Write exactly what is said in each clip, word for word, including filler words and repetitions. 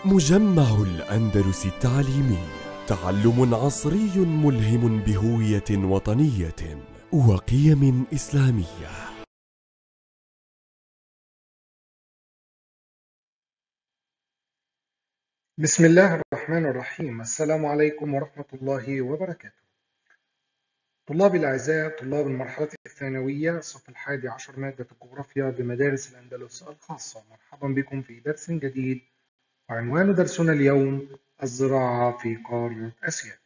مجمع الأندلس التعليمي، تعلم عصري ملهم بهوية وطنية وقيم إسلامية. بسم الله الرحمن الرحيم. السلام عليكم ورحمة الله وبركاته. طلابي الأعزاء، طلاب المرحلة الثانوية الصف الحادي عشر مادة الجغرافيا بمدارس الأندلس الخاصة، مرحبا بكم في درس جديد، وعنوان درسنا اليوم الزراعة في قارة آسيا.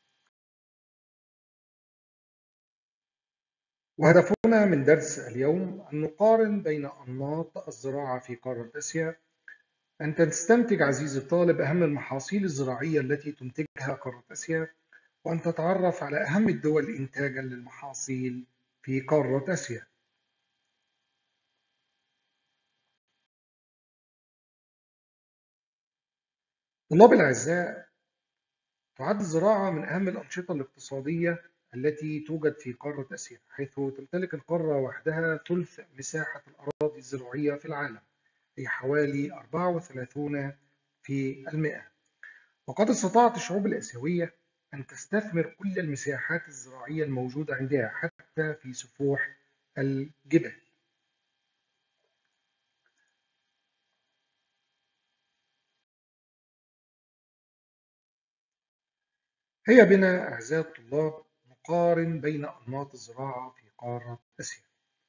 وهدفنا من درس اليوم أن نقارن بين أنماط الزراعة في قارة آسيا، أن تستنتج عزيزي الطالب أهم المحاصيل الزراعية التي تنتجها قارة آسيا، وأن تتعرف على أهم الدول إنتاجاً للمحاصيل في قارة آسيا. طلاب الأعزاء، تعد الزراعة من أهم الأنشطة الاقتصادية التي توجد في قارة آسيا، حيث تمتلك القارة وحدها ثلث مساحة الأراضي الزراعية في العالم، هي حوالي أربعة وثلاثين في المئة. وقد استطاعت الشعوب الآسيوية أن تستثمر كل المساحات الزراعية الموجودة عندها حتى في سفوح الجبال. هيا بنا أعزائي الطلاب نقارن بين أنماط الزراعة في قارة آسيا.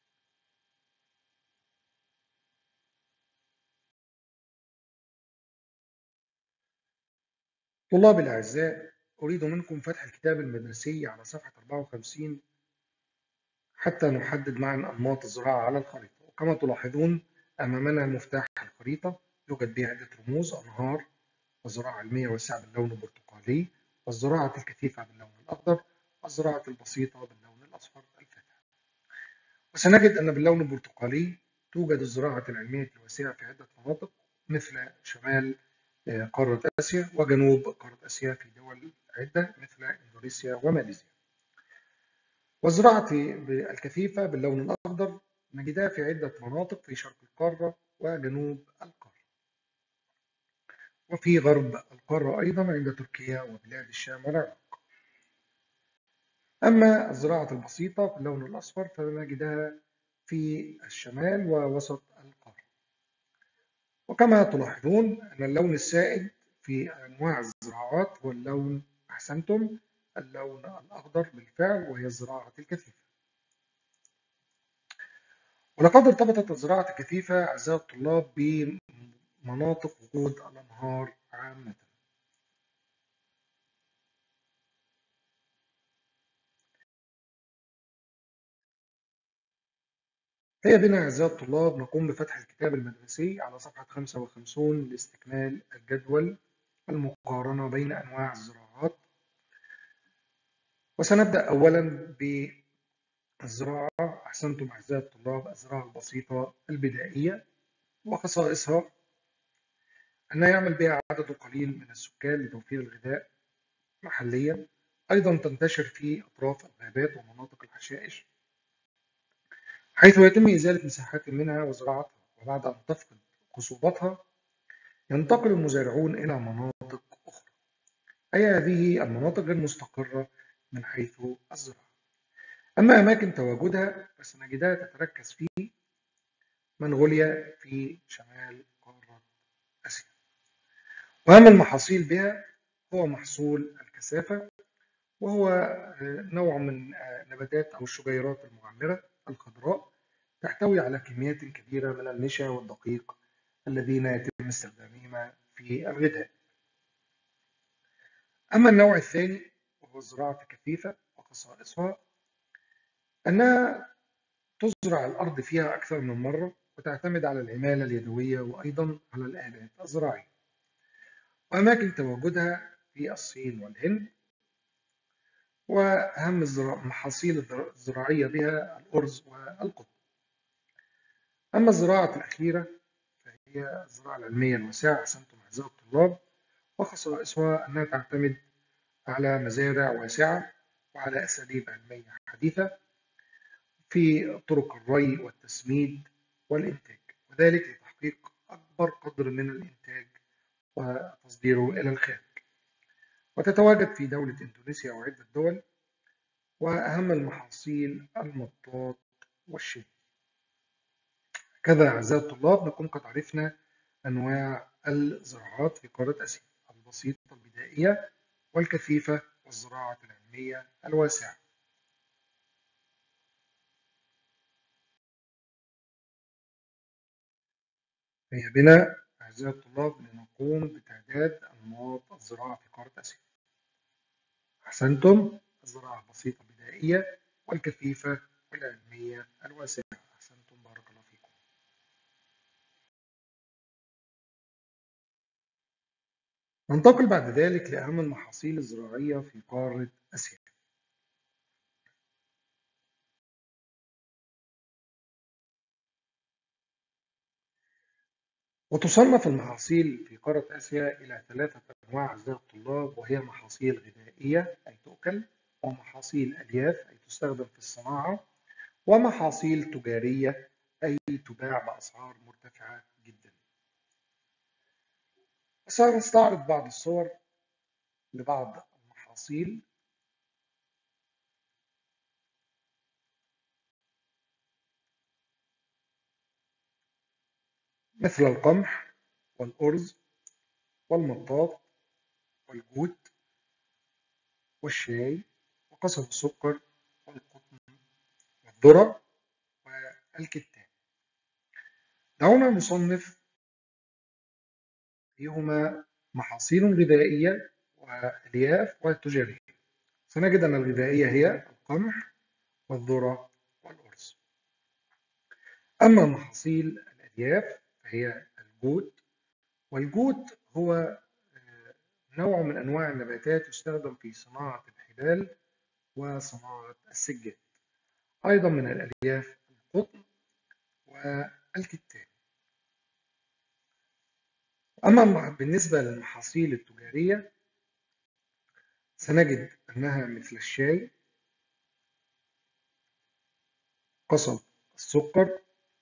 طلابي الأعزاء، أريد منكم فتح الكتاب المدرسي على صفحة أربعة وخمسين حتى نحدد معا أنماط الزراعة على الخريطة. وكما تلاحظون أمامنا مفتاح الخريطة يوجد به عدة رموز: أنهار، والزراعة المياه والسعة باللون البرتقالي، والزراعة الكثيفة باللون الأخضر، والزراعة البسيطة باللون الأصفر الفاتح. وسنجد أن باللون البرتقالي توجد الزراعة العلمية الواسعة في عدة مناطق مثل شمال قارة آسيا وجنوب قارة آسيا في دول عدة مثل إندونيسيا وماليزيا. والزراعة الكثيفة باللون الأخضر نجدها في عدة مناطق في شرق القارة وجنوب القارة، وفي غرب القارة أيضا عند تركيا وبلاد الشام والعراق. أما الزراعة البسيطة باللون الأصفر فنجدها في الشمال ووسط القارة. وكما تلاحظون أن اللون السائد في أنواع الزراعات هو اللون، أحسنتم، اللون الأخضر بالفعل، وهي الزراعة الكثيفة. ولقد ارتبطت الزراعة الكثيفة أعزائي الطلاب بمناطق وجود الأنهار عامة. هيا بنا أعزائي الطلاب نقوم بفتح الكتاب المدرسي على صفحة خمسة وخمسين لاستكمال الجدول المقارنة بين أنواع الزراعات. وسنبدأ أولا بالزراعة، أحسنتم أعزائي الطلاب، الزراعة البسيطة البدائية، وخصائصها أنها يعمل بها عدد قليل من السكان لتوفير الغذاء محليا، أيضا تنتشر في أطراف الغابات ومناطق الحشائش، حيث يتم إزالة مساحات منها وزراعتها، وبعد أن تفقد خصوبتها ينتقل المزارعون إلى مناطق أخرى، أي هذه المناطق غير مستقرة من حيث الزراعة. أما أماكن تواجدها فسنجدها تتركز في منغوليا في شمال قارة آسيا. وأهم المحاصيل بها هو محصول الكثافة، وهو نوع من نباتات أو الشجيرات المعمرة الخضراء تحتوي على كميات كبيرة من النشا والدقيق الذين يتم استخدامهما في الغذاء. أما النوع الثاني وهو الزراعة الكثيفة، وخصائصها أنها تزرع الأرض فيها أكثر من مرة، وتعتمد على العمالة اليدوية وأيضا على الآلات الزراعية. وأماكن تواجدها في الصين والهند، وأهم المحاصيل الزراعية بها الأرز والقطن. أما الزراعة الأخيرة فهي الزراعة العلمية الواسعة، أحسنتم أعزائي الطلاب، وخصائصها أنها تعتمد على مزارع واسعة وعلى أساليب علمية حديثة في طرق الري والتسميد والإنتاج، وذلك لتحقيق أكبر قدر من الإنتاج وتصديره إلى الخارج. وتتواجد في دولة إندونيسيا وعدة دول، وأهم المحاصيل المطاط والشاي. كذا أعزائي الطلاب نكون قد عرفنا أنواع الزراعات في قارة آسيا: البسيطة البدائية والكثيفة والزراعة العلمية الواسعة. هيا بنا أعزائي الطلاب لنقوم بتعداد أنماط الزراعة في قارة آسيا. أحسنتم، الزراعة البسيطة البدائية والكثيفة والعلمية الواسعة. أحسنتم، بارك الله فيكم. ننتقل بعد ذلك لأهم المحاصيل الزراعية في قارة آسيا. وتصنف المحاصيل في قارة آسيا إلى ثلاثة أنواع أعزائي الطلاب، وهي محاصيل غذائية أي تؤكل، ومحاصيل ألياف أي تستخدم في الصناعة، ومحاصيل تجارية أي تباع بأسعار مرتفعة جدا. سنستعرض بعض الصور لبعض المحاصيل. مثل القمح والأرز والمطاط والجوت والشاي وقصب السكر والقطن والذرة والكتان. دعونا نصنف فيهما محاصيل غذائية وألياف وتجارية. سنجد أن الغذائية هي القمح والذرة والأرز. أما محاصيل الألياف فهي الجوت، والجوت هو نوع من أنواع النباتات يستخدم في صناعة الحبال وصناعة السجاد. أيضا من الألياف القطن والكتان. أما بالنسبة للمحاصيل التجارية سنجد أنها مثل الشاي، قصب السكر،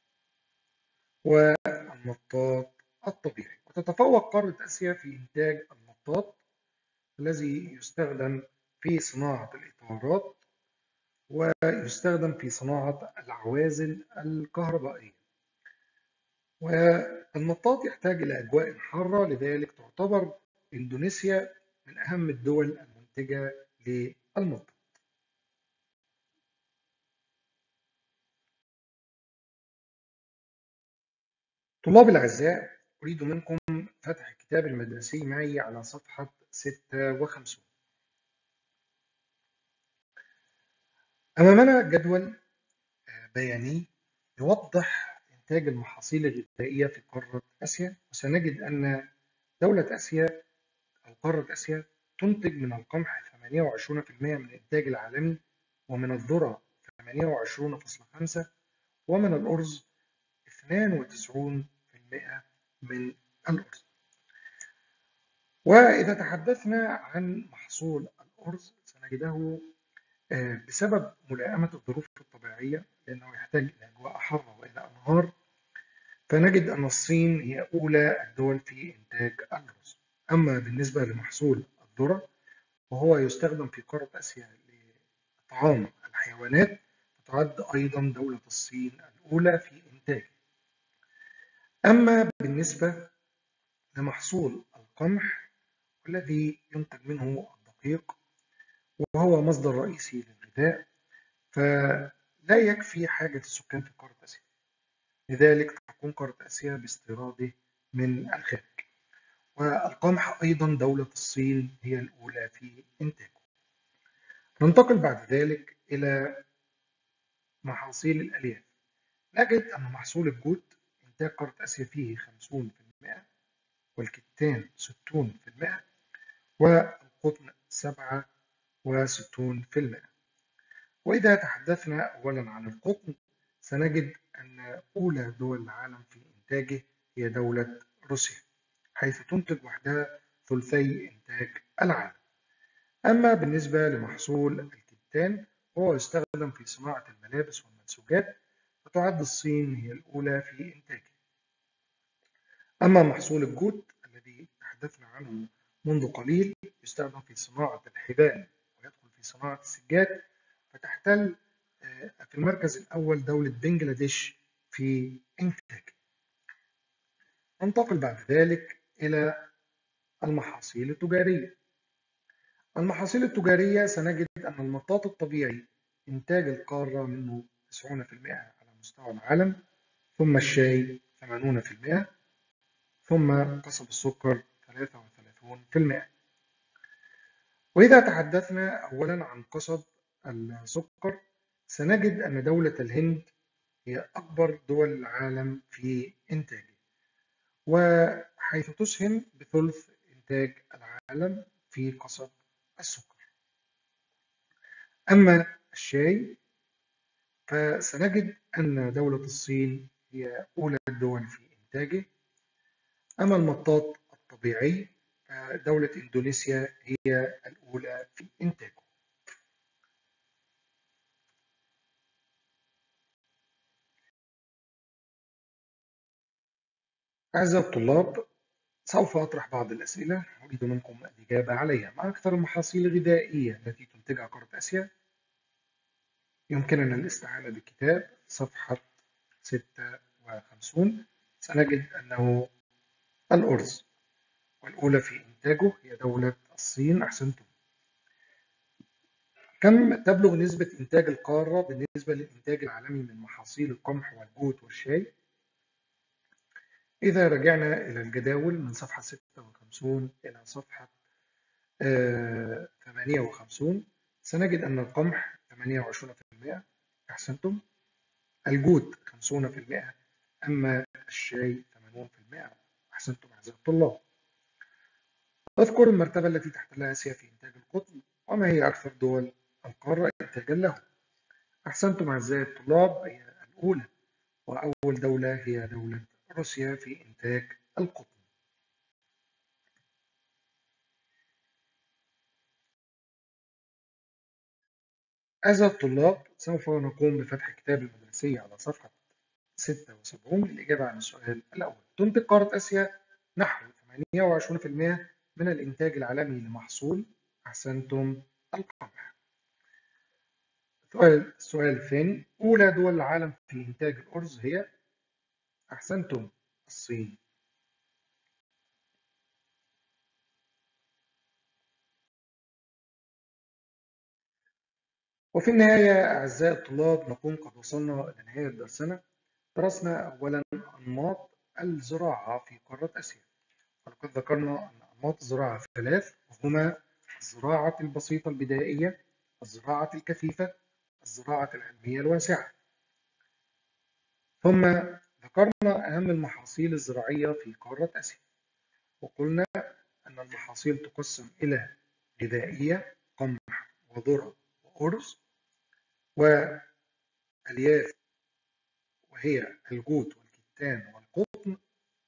والمطاط الطبيعي. وتتفوق قارة آسيا في إنتاج المطاط الذي يستخدم في صناعة الإطارات ويستخدم في صناعة العوازل الكهربائية. والمطاط يحتاج إلى أجواء حارة، لذلك تعتبر إندونيسيا من أهم الدول المنتجة للمطاط. طلاب الأعزاء، أريد منكم فتح الكتاب المدرسي معي على صفحة ستة وخمسين. أمامنا جدول بياني يوضح إنتاج المحاصيل الغذائية في قارة آسيا، وسنجد أن دولة آسيا أو قارة آسيا تنتج من القمح ثمانية وعشرين بالمئة من الإنتاج العالمي، ومن الذرة ثمانية وعشرين فاصلة خمسة، ومن الأرز اثنين وتسعين بالمئة من الأرز. وإذا تحدثنا عن محصول الأرز سنجده بسبب ملائمة الظروف الطبيعية، لأنه يحتاج إلى أجواء حارة وإلى أنهار، فنجد أن الصين هي أولى الدول في إنتاج الرز. أما بالنسبة لمحصول الذرة وهو يستخدم في قارة آسيا لطعام الحيوانات، تعد أيضا دولة الصين الأولى في إنتاجه. أما بالنسبة لمحصول القمح والذي ينتج منه الدقيق وهو مصدر رئيسي للغذاء، فلا يكفي حاجة السكان في قارة آسيا، لذلك تقوم قارة آسيا باستيراده من الخارج. والقمح أيضا دولة الصين هي الأولى في إنتاجه. ننتقل بعد ذلك إلى محاصيل الألياف. نجد أن محصول الجوت إنتاج قارة آسيا فيه خمسين بالمئة، والكتان ستين بالمئة، والقطن سبعة وستين بالمئة. وإذا تحدثنا أولا عن القطن سنجد أن أولى دول العالم في إنتاجه هي دولة روسيا، حيث تنتج وحدها ثلثي إنتاج العالم. أما بالنسبة لمحصول الكتان وهو يستخدم في صناعة الملابس والمنسوجات، فتعد الصين هي الأولى في إنتاجه. أما محصول الجوت الذي تحدثنا عنه منذ قليل يستخدم في صناعة الحبال ويدخل في صناعة السجاد، فتحتل في المركز الأول دولة بنجلاديش في إنتاجه. ننتقل بعد ذلك إلى المحاصيل التجارية. المحاصيل التجارية سنجد أن المطاط الطبيعي إنتاج القارة منه تسعون بالمئة على مستوى العالم، ثم الشاي ثمانون بالمئة، ثم قصب السكر ثلاثة وثلاثون بالمئة. وإذا تحدثنا أولا عن قصب السكر سنجد أن دولة الهند هي أكبر دول العالم في إنتاجه، وحيث تسهم بثلث إنتاج العالم في قصب السكر. أما الشاي فسنجد أن دولة الصين هي أولى الدول في إنتاجه. أما المطاط الطبيعي فدولة إندونيسيا هي الأولى في إنتاجه. أعزائي الطلاب، سوف أطرح بعض الأسئلة أريد منكم الإجابة عليها. ما أكثر المحاصيل الغذائية التي تنتجها قارة آسيا؟ يمكننا الاستعانة بكتاب صفحة ستة وخمسين، سنجد أنه الأرز، والأولى في إنتاجه هي دولة الصين. أحسنتم. كم تبلغ نسبة إنتاج القارة بالنسبة للإنتاج العالمي من محاصيل القمح والجوت والشاي؟ إذا رجعنا إلى الجداول من صفحة ستة وخمسين إلى صفحة ثمانية وخمسين سنجد أن القمح ثمانية وعشرين بالمئة. أحسنتم. الجوت خمسين بالمئة، أما الشاي ثمانين بالمئة. أحسنتم أعزائي الطلاب. اذكر المرتبة التي تحتلها آسيا في إنتاج القطن، وما هي أكثر دول القارة إنتاجا له؟ أحسنتم أعزائي الطلاب، هي الأولى، وأول دولة هي دولة روسيا في إنتاج القطن. أعزائي الطلاب، سوف نقوم بفتح كتاب المدرسية على صفحة ستة وسبعين للإجابة عن السؤال الأول. تنتج قارة آسيا نحو ثمانية وعشرين بالمئة من الإنتاج العالمي لمحصول. أحسنتم، القمح. السؤال الثاني، أولى دول العالم في إنتاج الأرز هي؟ أحسنتم، الصين. وفي النهاية أعزائي الطلاب نكون قد وصلنا إلى نهاية درسنا. درسنا أولا أنماط الزراعة في قارة آسيا، ولقد ذكرنا أن أنماط الزراعة ثلاث، وهما الزراعة البسيطة البدائية، الزراعة الكثيفة، الزراعة العلمية الواسعة. ثم ذكرنا أهم المحاصيل الزراعية في قارة آسيا، وقلنا أن المحاصيل تقسم إلى غذائية قمح وذرة وأرز، وألياف وهي الجوت والكتان والقطن،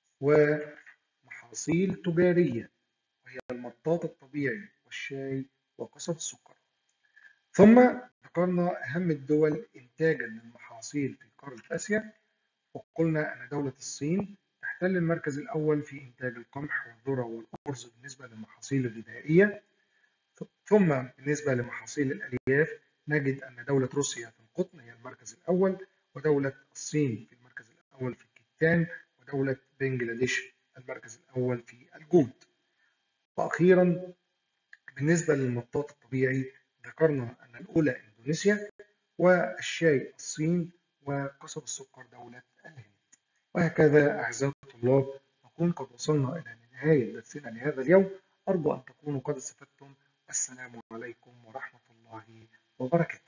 ومحاصيل تجارية وهي المطاط الطبيعي والشاي وقصب السكر. ثم ذكرنا أهم الدول إنتاجا للمحاصيل في قارة آسيا، وقلنا أن دولة الصين تحتل المركز الأول في إنتاج القمح والذرة والأرز بالنسبة للمحاصيل الغذائية. ثم بالنسبة لمحاصيل الألياف نجد أن دولة روسيا في القطن هي المركز الأول، ودولة الصين في المركز الأول في الكتان، ودولة بنجلاديش المركز الأول في الجوت. وأخيرا بالنسبة للمطاط الطبيعي ذكرنا أن الأولى إندونيسيا، والشاي الصين، وقصب السكر دولة الهند. وهكذا أعزائي الطلاب نكون قد وصلنا إلى نهاية درسنا لهذا اليوم. أرجو أن تكونوا قد استفدتم. السلام عليكم ورحمة الله وبركاته.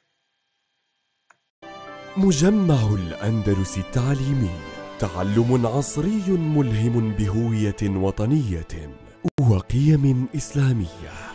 مجمع الأندلس التعليمي، تعلم عصري ملهم بهوية وطنية وقيم إسلامية.